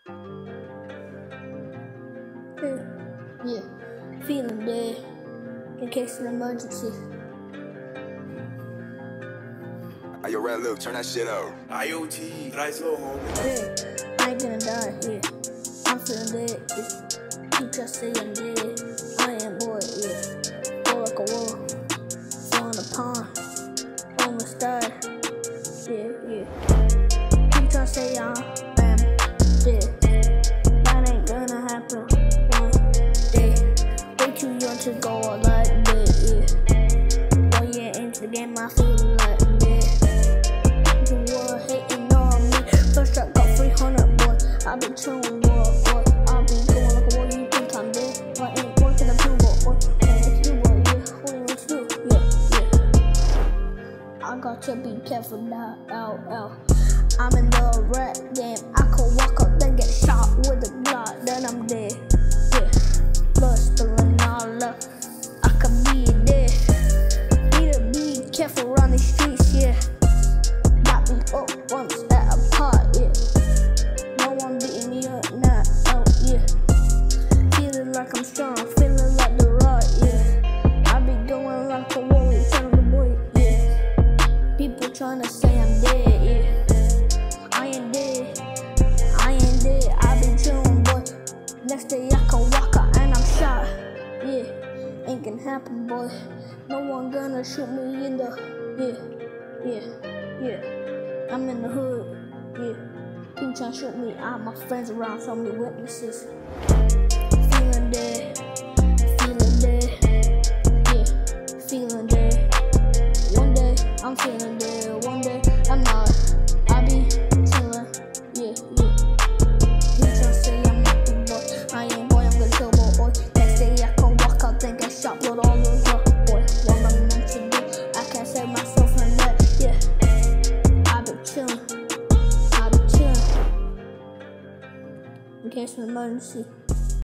Yeah, feeling dead in case of an emergency. Hey, yo, Red Luke, turn that shit up. IoT, nice little homie. Yeah, I ain't gonna die, yeah. I'm feeling dead, yeah. You just say I'm dead. I am boy, yeah. Go like a wall, fall in the pond, almost died. Yeah. You just say I am dead. That ain't gonna happen one day. Way too young to go out like that, yeah. 1 year into the game, I feel like dead. The world hating on me. First I got 300, boy. I been chillin', boy. I be going like a boy. You think I'm dead? I ain't working, I'm too, boy. What you boy, yeah. What you want to do? Yeah. I got to be careful now, I'm in the rap game. I could walk up, then get shot with a Glock, then I'm dead. Yeah. Blood spilling all up. I could be dead. Need to be careful around these streets, yeah. Got me up once at a part, yeah. No one beating me up now, yeah. Feeling like I'm strong, feeling like the rock, yeah. I be going like a warrior, telling the boy, yeah. People trying to say I'm dead, yeah. I ain't dead, I been chillin', boy. Next day I can walk out and I'm shot, yeah. Ain't gonna happen, boy. No one gonna shoot me in the, yeah. I'm in the hood, yeah. People tryna shoot me out, my friends around, so many witnesses. Feeling dead, yeah. Feeling dead. One day I'm feeling dead, one day I'm not. I be chillin', yeah. You tryna say I'm not the boy, I ain't boy, I'm gonna kill boy. Next day I can walk out, then get shot, blood all over, boy. What I'm meant to do, I can't save myself from that, yeah. I be chillin', in case of an emergency.